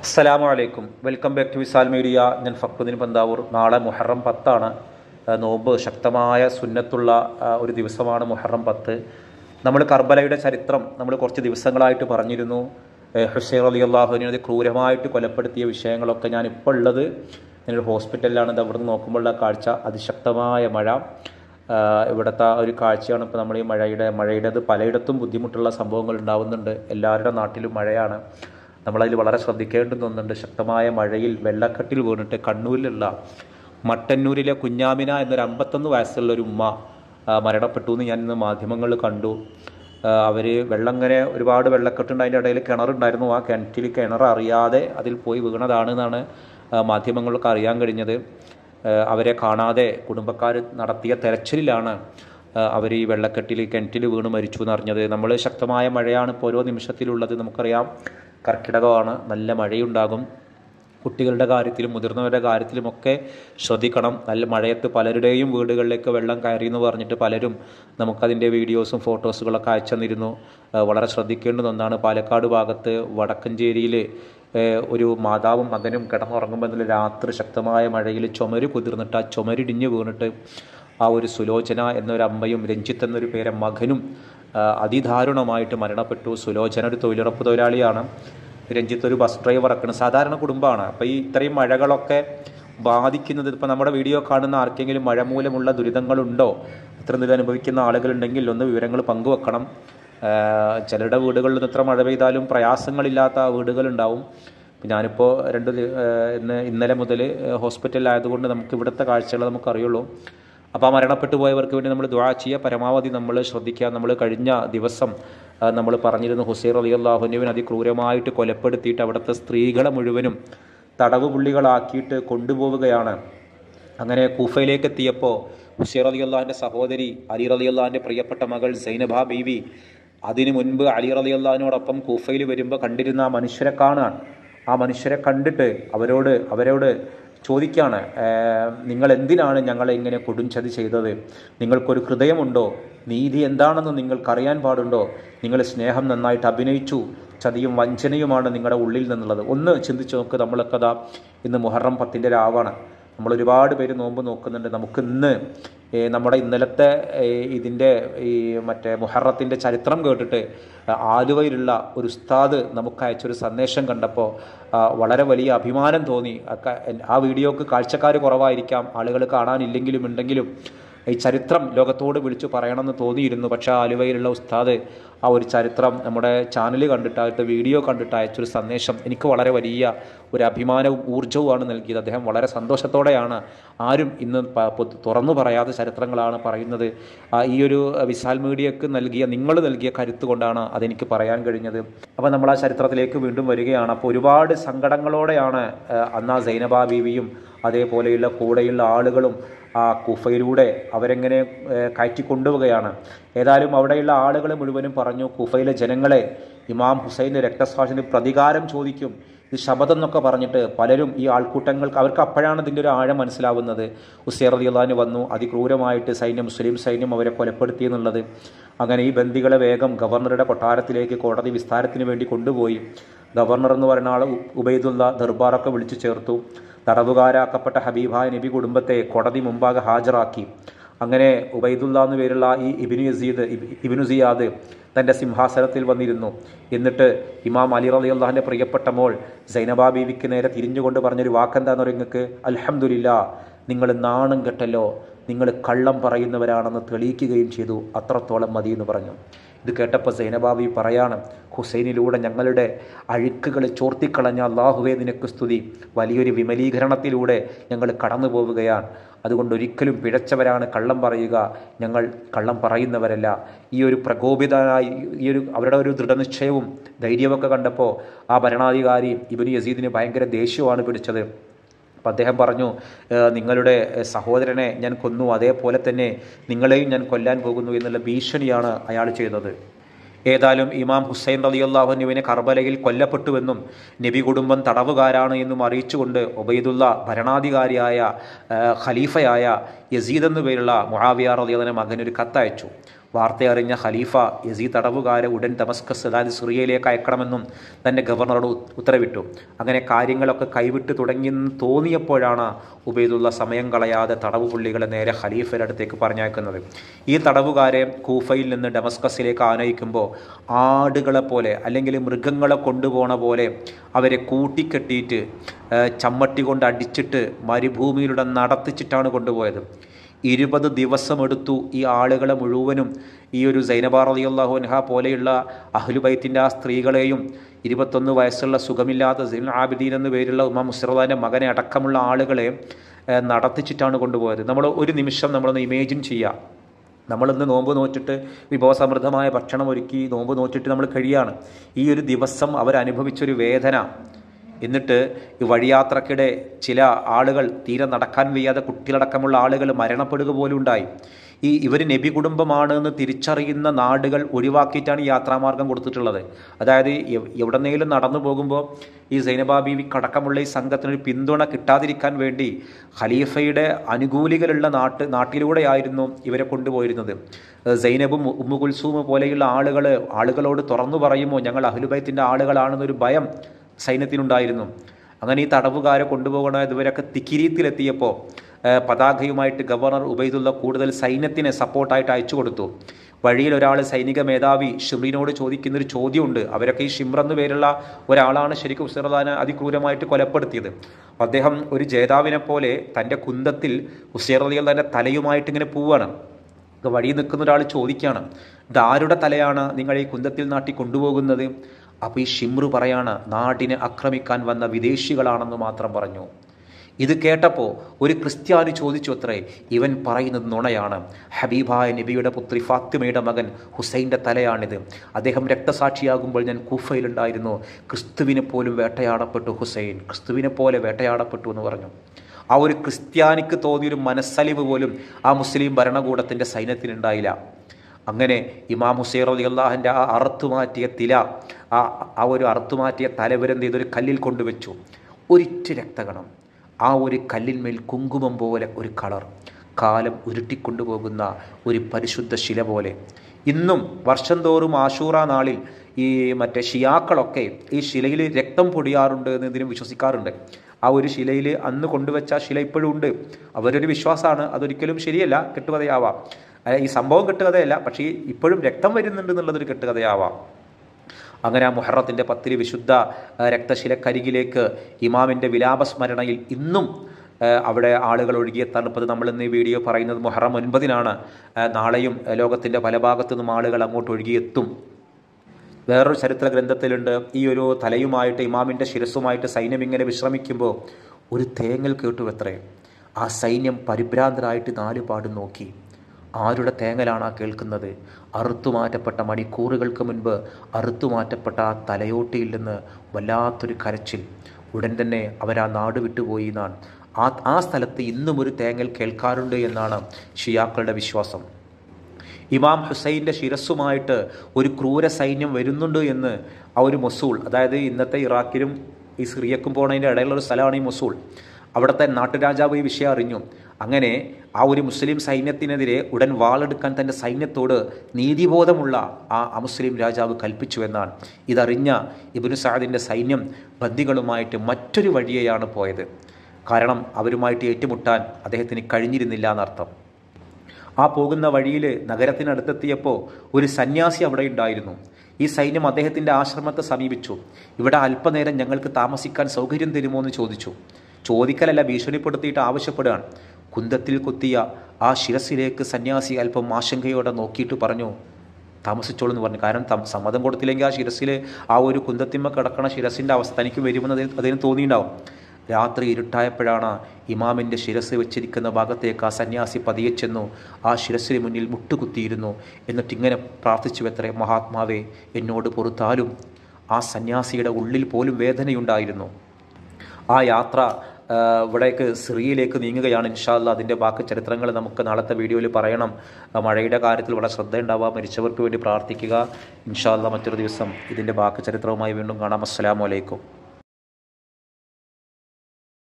അസ്സലാമു അലൈക്കും. Welcome back to Visal media. ഞാൻ ഫക്രുദ്ദീൻ പന്താവൂർ. നാളെ മുഹറം 10 നോമ്പ് ശക്തമായ സുന്നത്തുള്ള ഒരു ദിവസമാണ് മുഹറം 10. നമ്മൾ കർബലയുടെ ചരിത്രം നമ്മൾ കുറച്ച് ദിവസങ്ങളായിട്ട് പറഞ്ഞിരുന്നു. ഹുസൈൻ റളിയല്ലാഹു അൻഹുവിനെ ക്രൂരമായിട്ട് കൊലപ്പെടുത്തിയ വിഷയങ്ങളൊക്കെ ഞാനിപ്പോൾ ഉള്ളത് ഞാനൊരു ഹോസ്പിറ്റലിലാണ്. ഇത് അവിടെ നിന്ന് നോക്കുമ്പോഴുള്ള കാഴ്ച അതിശക്തമായ മഴ. ഇവിടുത്തെ ഒരു കാഴ്ചയാണ് ഇപ്പോൾ നമ്മൾ ഈ മഴയുടേത് പലയിടത്തും ബുദ്ധിമുട്ടുള്ള സംഭവങ്ങൾ ഉണ്ടാകുന്നുണ്ട്. എല്ലാവരുടെ നാട്ടിലും മഴയാണ്. നമ്മളതിൽ വളരെ ശ്രദ്ധിക്കേണ്ടുന്ന ഒന്നുണ്ട്. ശക്തമായ മഴയിൽ വെള്ളക്കെട്ടിൽ വീണിട്ട് കണ്ണൂരിലുള്ള മട്ടന്നൂരിലെ കുഞ്ഞാമിന എന്നൊരു 51 വയസ്സുള്ള ഒരു ഉമ്മ മരണപ്പെട്ടു എന്ന് ഞാൻ ഇന്ന് മാധ്യമങ്ങളിൽ കണ്ടു. അവർ ഇങ്ങനെ ഒരുപാട് വെള്ളക്കെട്ടുണ്ട്, അതിൻ്റെ ഇടയിൽ കിണറുണ്ടായിരുന്നു. ആ കിണർ അറിയാതെ അതിൽ പോയി വീണതാണെന്നാണ് മാധ്യമങ്ങൾക്ക് അറിയാൻ കഴിഞ്ഞത്. അവരെ കാണാതെ കുടുംബക്കാർ നടത്തിയ തെരച്ചിലിലാണ് അവർ ഈ കിണറ്റിൽ വീണ് മരിച്ചു എന്നറിഞ്ഞത്. നമ്മൾ ശക്തമായ മഴയാണ് ഇപ്പോൾ ഓരോ നിമിഷത്തിലുള്ളത്. നമുക്കറിയാം, കർക്കിടകമാണ്, നല്ല മഴയുണ്ടാകും. കുട്ടികളുടെ കാര്യത്തിലും മുതിർന്നവരുടെ കാര്യത്തിലുമൊക്കെ ശ്രദ്ധിക്കണം. നല്ല മഴയത്ത് പലരുടെയും വീടുകളിലേക്ക് വെള്ളം കയറി എന്ന് പറഞ്ഞിട്ട് പലരും നമുക്കതിൻ്റെ വീഡിയോസും ഫോട്ടോസുകളൊക്കെ അയച്ചു തന്നിരുന്നു. വളരെ ശ്രദ്ധിക്കേണ്ടുന്ന ഒന്നാണ്. പാലക്കാട് ഭാഗത്ത് വടക്കഞ്ചേരിയിൽ ഒരു മാതാവും മകനും കിടന്നുറങ്ങുമ്പോൾ രാത്രി ശക്തമായ മഴയിൽ ചുമര് കുതിർന്നിട്ട് ആ ചുമരിടിഞ്ഞ് വീണിട്ട് ആ ഒരു സുലോചന എന്നൊരു അമ്മയും രഞ്ജിത്ത് എന്നൊരു പേരെ മകനും അതിദാരുണമായിട്ട് മരണപ്പെട്ടു. സുലോചന ഒരു തൊഴിലുറപ്പ് തൊഴിലാളിയാണ്, രഞ്ജിത്ത് ഒരു ബസ് ഡ്രൈവറൊക്കെയാണ്. സാധാരണ കുടുംബമാണ്. അപ്പോൾ ഈ ഇത്രയും മഴകളൊക്കെ ബാധിക്കുന്നത്, ഇപ്പോൾ നമ്മുടെ വീഡിയോ കാണുന്ന ആർക്കെങ്കിലും മഴ മൂലമുള്ള ദുരിതങ്ങളുണ്ടോ, ഇത്തരം ദുരിതം അനുഭവിക്കുന്ന ആളുകളുണ്ടെങ്കിൽ ഒന്ന് വിവരങ്ങൾ പങ്കുവെക്കണം. ചിലരുടെ വീടുകളിൽ ഇത്ര മഴ പെയ്താലും പ്രയാസങ്ങളില്ലാത്ത വീടുകളുണ്ടാവും. ഞാനിപ്പോൾ ഇന്നലെ മുതൽ ഹോസ്പിറ്റലിലായതുകൊണ്ട് നമുക്ക് ഇവിടുത്തെ കാഴ്ചകൾ നമുക്കറിയുള്ളൂ. അപ്പോൾ ആ മരണപ്പെട്ടു പോയവർക്ക് വേണ്ടി നമ്മൾ ദുആ ചെയ്യുക, പരമാവധി നമ്മൾ ശ്രദ്ധിക്കുക. നമ്മൾ കഴിഞ്ഞ ദിവസം നമ്മൾ പറഞ്ഞിരുന്നു, ഹുസൈൻ റളിയല്ലാഹു അൻഹുവിനെ അതിക്രൂരമായിട്ട് കൊലപ്പെടുത്തിയിട്ട് അവിടുത്തെ സ്ത്രീകളെ മുഴുവനും തടവ് പുള്ളികളാക്കിയിട്ട് കൊണ്ടുപോവുകയാണ്. അങ്ങനെ കൂഫയിലേക്ക് എത്തിയപ്പോൾ ഹുസൈൻ റളിയല്ലാഹുവിൻ്റെ സഹോദരി അലി റളിയല്ലാഹുവിൻ്റെ പ്രിയപ്പെട്ട മകൾ സൈനബ ബീവി അതിനു മുൻപ് അലി റളിയല്ലാഹുവിനോടൊപ്പം കൂഫയിൽ വരുമ്പോൾ കണ്ടിരുന്ന ആ മനുഷ്യരെ കാണാൻ, ആ മനുഷ്യരെ കണ്ടിട്ട് അവരോട് ചോദിക്കുകയാണ്, നിങ്ങൾ എന്തിനാണ് ഞങ്ങളെ ഇങ്ങനെ കൊടുംചതി ചെയ്തത്? നിങ്ങൾക്കൊരു ഹൃദയമുണ്ടോ? നീതി എന്താണെന്ന് നിങ്ങൾക്കറിയാൻ പാടുണ്ടോ? നിങ്ങൾ സ്നേഹം നന്നായിട്ട് അഭിനയിച്ചു, ചതിയും വഞ്ചനയുമാണ് നിങ്ങളുടെ ഉള്ളിൽ നിന്നുള്ളത്. ഒന്ന് ചിന്തിച്ച് നോക്ക്. നമ്മളൊക്കെ ഇന്ന് മുഹറം 10 രാവാണ്. നമ്മൾ ഒരുപാട് പേര് നോമ്പ് നോക്കുന്നുണ്ട്. നമുക്ക് ഇന്ന് നമ്മുടെ ഇന്നലത്തെ ഇതിൻ്റെ മറ്റേ മുഹറത്തിൻ്റെ ചരിത്രം കേട്ടിട്ട് ആലുവയിലുള്ള ഒരു ഉസ്താദ് നമുക്ക് അയച്ചൊരു സന്ദേശം കണ്ടപ്പോൾ വളരെ വലിയ അഭിമാനം തോന്നി. ആ വീഡിയോക്ക് കാഴ്ചക്കാർ കുറവായിരിക്കാം, ആളുകൾ കാണാനില്ലെങ്കിലും ഉണ്ടെങ്കിലും ഈ ചരിത്രം ലോകത്തോട് വിളിച്ചു പറയണമെന്ന് തോന്നിയിരുന്നു. പക്ഷേ ആലുവയിലുള്ള ഉസ്താദ് ആ ഒരു ചരിത്രം നമ്മുടെ ചാനൽ കണ്ടിട്ടായിട്ട് വീഡിയോ കണ്ടിട്ട് അയച്ചൊരു സന്ദേശം എനിക്ക് വളരെ വലിയ ഒരു അഭിമാനവും ഊർജ്ജവുമാണ് നൽകിയത്. അദ്ദേഹം വളരെ സന്തോഷത്തോടെയാണ്, ആരും ഇന്ന് തുറന്നു പറയാത്ത ചരിത്രങ്ങളാണ് പറയുന്നത്. ഈ ഒരു വിസാൽ മീഡിയക്ക് നിങ്ങൾ നൽകിയ കരുത്ത് കൊണ്ടാണ് അതെനിക്ക് പറയാൻ കഴിഞ്ഞത്. അപ്പോൾ നമ്മൾ ആ ചരിത്രത്തിലേക്ക് വീണ്ടും വരികയാണ്. അപ്പോൾ ഒരുപാട് സങ്കടങ്ങളോടെയാണ് അന്ന് സൈനബ ബീവിയും അതേപോലെയുള്ള കൂടെയുള്ള ആളുകളും ആ കൂഫയിലൂടെ അവരെങ്ങനെ കയറ്റിക്കൊണ്ടുപോവുകയാണ്. ഏതായാലും അവിടെയുള്ള ആളുകൾ മുഴുവനും പറഞ്ഞു, കൂഫയിലെ ജനങ്ങളെ ഇമാം ഹുസൈൻ്റെ രക്തസാക്ഷിന് പ്രതികാരം ചോദിക്കും, ഇത് ശബദം എന്നൊക്കെ പറഞ്ഞിട്ട് പലരും ഈ ആൾക്കൂട്ടങ്ങൾക്ക് അവർക്ക് അപ്പോഴാണ് ഇതിൻ്റെ ഒരു ആഴം മനസ്സിലാവുന്നത്. ഹുസൈൻ റളിയല്ലാഹു അൻഹു വന്നു, അതിക്രൂരമായിട്ട് മുസ്ലിം സൈന്യം അവരെ കൊലപ്പെടുത്തി എന്നുള്ളത്. അങ്ങനെ ഈ ബന്ദികളെ വേഗം ഗവർണറുടെ കൊട്ടാരത്തിലേക്ക് കോടതി വിസ്താരത്തിന് വേണ്ടി കൊണ്ടുപോയി. ഗവർണർ എന്ന് പറയുന്ന ആൾ ഉബൈദുള്ള ദർബാറൊക്കെ വിളിച്ചു ചേർത്തു. തടവുകാരാക്കപ്പെട്ട ഹബീബായ നബി കുടുംബത്തെ കോടതി മുമ്പാകെ ഹാജരാക്കി. അങ്ങനെ ഉബൈദുള്ള എന്ന് പേരുള്ള ഈ ഇബ്നു സിയാദ് തൻ്റെ സിംഹാസനത്തിൽ വന്നിരുന്നു. എന്നിട്ട് ഇമാം അലി റളിയല്ലാഹുവിൻ്റെ പ്രിയപ്പെട്ട മോൾ സൈനബ ബീവിക്ക് നേരെ തിരിഞ്ഞുകൊണ്ട് പറഞ്ഞൊരു വാക്കെന്താന്ന് പറയുക, നിങ്ങൾക്ക് അൽഹംദുലില്ലാ, നിങ്ങൾ നാണം കെട്ടല്ലോ, നിങ്ങൾ കള്ളം പറയുന്നവരാണെന്ന് തെളിയിക്കുകയും ചെയ്തു, അത്രത്തോളം മതി എന്ന് പറഞ്ഞു. ഇത് കേട്ടപ്പോൾ സൈനബ ബീവി പറയാണ്, ഹുസൈനിലൂടെ ഞങ്ങളുടെ അഴുക്കുകൾ ചോർത്തിക്കളഞ്ഞ അല്ലാഹുവേ നിനക്ക് സ്തുതി, വലിയൊരു വിമലീകരണത്തിലൂടെ ഞങ്ങൾ കടന്നു പോവുകയാണ്. അതുകൊണ്ട് ഒരിക്കലും പിഴച്ചവരാണ് കള്ളം പറയുക, ഞങ്ങൾ കള്ളം പറയുന്നവരല്ല. ഈ ഒരു പ്രകോപിതനായി അവരുടെ ഒരു ദൃഢനിശ്ചയവും ധൈര്യമൊക്കെ കണ്ടപ്പോൾ ആ ഭരണാധികാരി ഇബ്നു യസീദിന് ഭയങ്കര ദേഷ്യമാണ് പിടിച്ചത്. അപ്പം അദ്ദേഹം പറഞ്ഞു, നിങ്ങളുടെ സഹോദരനെ ഞാൻ കൊന്നു, അതേപോലെ തന്നെ നിങ്ങളെയും ഞാൻ കൊല്ലാൻ പോകുന്നു എന്നുള്ള ഭീഷണിയാണ് അയാൾ ചെയ്തത്. ഏതായാലും ഇമാം ഹുസൈൻ റളിയല്ലാഹു അൻഹുവിനെ കർബലയിൽ കൊല്ലപ്പെട്ടുവെന്നും നബി കുടുംബം തടവുകാരാണ് എന്നും അറിയിച്ചുകൊണ്ട് ഉബൈദുള്ള ഭരണാധികാരിയായ ഖലീഫയായ യസീദ് എന്നു പേരുള്ള മുആവിയ റളിയല്ലാഹു അൻഹു മകനൊരു കത്തയച്ചു. വാർത്തയറിഞ്ഞ ഖലീഫ യസീദ് തടവുകാരെ ഉടൻ ദമസ്കസ് അതായത് സിറിയയിലേക്ക് അയക്കണമെന്നും തൻ്റെ ഗവർണറോട് ഉത്തരവിട്ടു. അങ്ങനെ കാര്യങ്ങളൊക്കെ കൈവിട്ട് തുടങ്ങിയെന്ന് തോന്നിയപ്പോഴാണ് ഉബൈദുള്ള സമയം കളയാതെ തടവുപുള്ളികളെ നേരെ ഖലീഫയുടെ അടുത്തേക്ക് പറഞ്ഞയക്കുന്നത്. ഈ തടവുകാരെ കൂഫയിൽ നിന്ന് ഡമസ്കസിലേക്ക് ആനയിക്കുമ്പോൾ ആടുകളെ പോലെ അല്ലെങ്കിൽ മൃഗങ്ങളെ കൊണ്ടുപോണ പോലെ അവരെ കൂട്ടിക്കെട്ടിയിട്ട് ചമ്മട്ടി കൊണ്ട് അടിച്ചിട്ട് മരുഭൂമിയിലൂടെ നടത്തിച്ചിട്ടാണ് കൊണ്ടുപോയത്. 20 ദിവസമെടുത്തു ഈ ആളുകളെ മുഴുവനും, ഈ ഒരു സൈനബ റളിയല്ലാഹു അൻഹ പോലെയുള്ള അഹ്ലുബൈത്തിൻ്റെ ആ സ്ത്രീകളെയും 21 വയസ്സുള്ള സുഖമില്ലാത്ത സൈനുൽ ആബിദീൻ എന്ന പേരുള്ള ഇമാം മുസ്റദാൻ്റെ മകനെ അടക്കമുള്ള ആളുകളെ നടത്തിച്ചിട്ടാണ് കൊണ്ടുപോയത്. നമ്മൾ ഒരു നിമിഷം നമ്മളൊന്ന് ഇമേജിൻ ചെയ്യുക. നമ്മളിന്ന് നോമ്പ് നോറ്റിട്ട് വിഭവസമൃദ്ധമായ ഭക്ഷണം ഒരുക്കി നോമ്പ് നോറ്റിട്ട് നമ്മൾ കഴിയാണ്. ഈ ഒരു ദിവസം അവരനുഭവിച്ചൊരു വേദന. എന്നിട്ട് ഈ വഴിയാത്രക്കിടെ ചില ആളുകൾ തീരെ നടക്കാൻ വയ്യാതെ കുട്ടികളടക്കമുള്ള ആളുകൾ മരണപ്പെടുക പോലും ഉണ്ടായി. ഇവർ നബി കുടുംബമാണ് എന്ന് തിരിച്ചറിയുന്ന നാടുകൾ ഒഴിവാക്കിയിട്ടാണ് ഈ യാത്രാമാർഗം കൊടുത്തിട്ടുള്ളത്. അതായത് എവിടെന്നെങ്കിലും നടന്നു പോകുമ്പോൾ ഈ സൈനബ ബീവിക്ക് അടക്കമുള്ള ഈ സംഘത്തിനൊരു പിന്തുണ കിട്ടാതിരിക്കാൻ വേണ്ടി ഖലീഫയുടെ അനുകൂലികളുള്ള നാട്ടിലൂടെയായിരുന്നു ഇവരെ കൊണ്ടുപോയിരുന്നത്. സൈനബും ഉമ്മു കുൽസൂം പോലെയുള്ള ആളുകളോട് തുറന്നു പറയുമോ ഞങ്ങൾ അഹ്ലുബൈത്തിൻ്റെ ആളുകളാണെന്നൊരു ഭയം സൈന്യത്തിനുണ്ടായിരുന്നു. അങ്ങനെ ഈ തടവുകാരെ കൊണ്ടുപോകണ ഇതുവരെയൊക്കെ തിക്കിരീത്തിലെത്തിയപ്പോൾ പതാകയുമായിട്ട് ഗവർണർ ഉബൈദുള്ള കൂടുതൽ സൈന്യത്തിനെ സപ്പോർട്ടായിട്ട് അയച്ചു കൊടുത്തു. വഴിയിൽ ഒരാൾ സൈനിക മേധാവി ഷിമ്രിനോട് ചോദിക്കുന്നൊരു ചോദ്യമുണ്ട്. അവരൊക്കെ ഈ ഷിമ്ര എന്ന് പേരുള്ള ഒരാളാണ് ശരിക്കും ഹുസൈൻ അതിക്രൂരമായിട്ട് കൊലപ്പെടുത്തിയത്. അദ്ദേഹം ഒരു ജേതാവിനെ പോലെ തൻ്റെ കുന്തത്തിൽ ഹുസൈൻ റളിയല്ലാഹുവിൻ്റെ തലയുമായിട്ട് ഇങ്ങനെ പോവുകയാണ്. വഴിയിൽ നിൽക്കുന്ന ഒരാൾ ചോദിക്കുകയാണ്, ഇതാരുടെ തലയാണ് നിങ്ങൾ ഈ കുന്തത്തിൽ നാട്ടി കൊണ്ടുപോകുന്നത്? അപ്പോൾ ഈ ഷിമ്രു പറയാണ്, നാടിനെ ആക്രമിക്കാൻ വന്ന വിദേശികളാണെന്ന് മാത്രം പറഞ്ഞു. ഇത് കേട്ടപ്പോൾ ഒരു ക്രിസ്ത്യാനി ചോദിച്ചു അത്രേ, ഇവൻ പറയുന്നത് നുണയാണ്. ഹബീബായ നബിയുടെ പുത്രി ഫാത്തിമയുടെ മകൻ ഹുസൈൻ്റെ തലയാണിത്. അദ്ദേഹം രക്തസാക്ഷിയാകുമ്പോൾ ഞാൻ കൂഫയിലുണ്ടായിരുന്നു. ക്രിസ്തുവിനെ പോലും വേട്ടയാടപ്പെട്ടു ഹുസൈൻ, ക്രിസ്തുവിനെ പോലെ വേട്ടയാടപ്പെട്ടു എന്ന് പറഞ്ഞു. ആ ഒരു ക്രിസ്ത്യാനിക്ക് തോന്നിയൊരു മനസ്സലിവ് പോലും ആ മുസ്ലിം ഭരണകൂടത്തിൻ്റെ സൈന്യത്തിനുണ്ടായില്ല. അങ്ങനെ ഇമാം ഹുസൈൻ റളിയല്ലാഹുവിൻ്റെ ആ അറുത്തുമാറ്റിയ ആ ഒരു അറുത്തുമാറ്റിയ തലവരെന്ത് ചെയ്തൊരു കല്ലിൽ കൊണ്ടുവച്ചു. ഒരിറ്റ് രക്തകണം, ആ ഒരു കല്ലിന്മേൽ കുങ്കുമം പോലെ ഒരു കളർ, കാലം ഉരുട്ടിക്കൊണ്ടുപോകുന്ന ഒരു പരിശുദ്ധ ശില പോലെ. ഇന്നും വർഷം തോറും ആശൂറ നാളിൽ ഈ ഷിയാക്കളൊക്കെ ഈ ശിലയിൽ രക്തം പൊടിയാറുണ്ട് എന്ന് ഇതിനും വിശ്വസിക്കാറുണ്ട്. ആ ഒരു ശിലയിൽ അന്ന് കൊണ്ടുവച്ച ശില ഇപ്പോഴും ഉണ്ട്. അവരൊരു വിശ്വാസമാണ്, അതൊരിക്കലും ശരിയല്ല, കെട്ടുകഥയാവാം. ഈ സംഭവം കെട്ടുകഥയല്ല, പക്ഷേ ഇപ്പോഴും രക്തം വരുന്നുണ്ട് എന്നുള്ളതൊരു കെട്ടുകഥയാവാം. അങ്ങനെ ആ മുഹറത്തിൻ്റെ 10 വിശുദ്ധ രക്തശിലക്കരികിലേക്ക് ഇമാമിൻ്റെ വിലാപസ്മരണയിൽ ഇന്നും അവിടെ ആളുകൾ ഒഴുകിയെത്താറുണ്ട്. നമ്മളിന്ന് ഈ വീഡിയോ പറയുന്നത് മുഹറം 9-നാണ്. നാളെയും ലോകത്തിൻ്റെ പല ഭാഗത്തു നിന്നും ആളുകൾ അങ്ങോട്ട് ഒഴുകിയെത്തും. വേറൊരു ചരിത്ര ഗ്രന്ഥത്തിലുണ്ട്, ഈ ഒരു തലയുമായിട്ട് ഇമാമിൻ്റെ ശിരസ്സുമായിട്ട് സൈന്യം ഇങ്ങനെ വിശ്രമിക്കുമ്പോൾ ഒരു തേങ്ങൽ കേട്ടുവത്രേ. ആ സൈന്യം പരിഭ്രാന്തരായിട്ട് 4 പാടും നോക്കി. ആരുടെ തേങ്ങലാണ് ആ കേൾക്കുന്നത്? അറുത്തുമാറ്റപ്പെട്ട മണിക്കൂറുകൾക്ക് മുൻപ് അറുത്തുമാറ്റപ്പെട്ട ആ തലയോട്ടിയിൽ നിന്ന് വല്ലാത്തൊരു കരച്ചിൽ. ഉടൻ തന്നെ അവരാ നാട് വിട്ടുപോയി എന്നാണ്. ആ സ്ഥലത്ത് ഇന്നും ഒരു തേങ്ങൽ കേൾക്കാറുണ്ട് എന്നാണ് ഷിയാക്കളുടെ വിശ്വാസം. ഇമാം ഹുസൈൻ്റെ ശിരസ്സുമായിട്ട് ഒരു ക്രൂര സൈന്യം വരുന്നുണ്ട് എന്ന് ആ ഒരു മൊസൂൾ, അതായത് ഇന്നത്തെ ഇറാഖിലും ഈ സിറിയക്കും പോകുന്നതിൻ്റെ ഇടയിലുള്ളൊരു സ്ഥലമാണ് ഈ മൊസൂൾ. അവിടുത്തെ നാട്ടുരാജാവ് ഈ വിഷയം അറിഞ്ഞു. അങ്ങനെ ആ ഒരു മുസ്ലിം സൈന്യത്തിനെതിരെ ഉടൻ വാളെടുക്കാൻ തൻ്റെ സൈന്യത്തോട് നീതിബോധമുള്ള ആ അമുസ്ലിം രാജാവ് കൽപ്പിച്ചു എന്നാണ്. ഇതറിഞ്ഞ ഇബ്നു സഅദിൻ്റെ സൈന്യം ബന്ദികളുമായിട്ട് മറ്റൊരു വഴിയെയാണ് പോയത്. കാരണം അവരുമായിട്ട് ഏറ്റുമുട്ടാൻ അദ്ദേഹത്തിന് കഴിഞ്ഞിരുന്നില്ല എന്നർത്ഥം. ആ പോകുന്ന വഴിയിൽ നഗരത്തിനടുത്തെത്തിയപ്പോൾ ഒരു സന്യാസി അവിടെ ഉണ്ടായിരുന്നു. ഈ സൈന്യം അദ്ദേഹത്തിൻ്റെ ആശ്രമത്തെ സമീപിച്ചു. ഇവിടെ അല്പനേരം ഞങ്ങൾക്ക് താമസിക്കാൻ സൗകര്യം തരുമോ എന്ന് ചോദിച്ചു. ചോദിക്കലല്ല, ഭീഷണിപ്പെടുത്തിയിട്ട് ആവശ്യപ്പെടുകയാണ്. കുന്തത്തിൽ കുത്തിയ ആ ശിരസിലേക്ക് സന്യാസി അല്പം ആശങ്കയോടെ നോക്കിയിട്ട് പറഞ്ഞു, താമസിച്ചോളൂ എന്ന് പറഞ്ഞു. കാരണം സമ്മതം കൊടുത്തില്ലെങ്കിൽ ആ ശിരസിൽ ആ ഒരു കുന്തത്തിന്മ കിടക്കണ ശിരസിൻ്റെ അവസ്ഥ തനിക്ക് വരുമെന്ന് അതിന് തോന്നിയിട്ടുണ്ടാവും. രാത്രി ഇരുട്ടായപ്പോഴാണ് ഇമാമിൻ്റെ ശിരസ് വെച്ചിരിക്കുന്ന ഭാഗത്തേക്ക് ആ സന്യാസി പതിയെ ചെന്നു. ആ ശിരസിന് മുന്നിൽ മുട്ടുകുത്തിയിരുന്നു. എന്നിട്ടിങ്ങനെ പ്രാർത്ഥിച്ചു എത്രേ, മഹാത്മാവേ എന്നോട് പൊറുത്താലും. ആ സന്യാസിയുടെ ഉള്ളിൽ പോലും വേദനയുണ്ടായിരുന്നു. ആ യാത്ര ഇവിടേക്ക് സിറിയയിലേക്ക് നീങ്ങുകയാണ്. ഇൻഷാ അല്ലാഹ് അതിൻ്റെ ബാക്കി ചരിത്രങ്ങൾ നമുക്ക് നാളത്തെ വീഡിയോയിൽ പറയണം. മഴയുടെ കാര്യത്തിൽ വളരെ ശ്രദ്ധയുണ്ടാവുക, മരിച്ചവർക്ക് വേണ്ടി പ്രാർത്ഥിക്കുക. ഇൻഷാ അല്ലാഹ് മറ്റൊരു ദിവസം ഇതിൻ്റെ ബാക്കി ചരിത്രവുമായി വീണ്ടും കാണാം. അസ്സലാമു അലൈക്കും.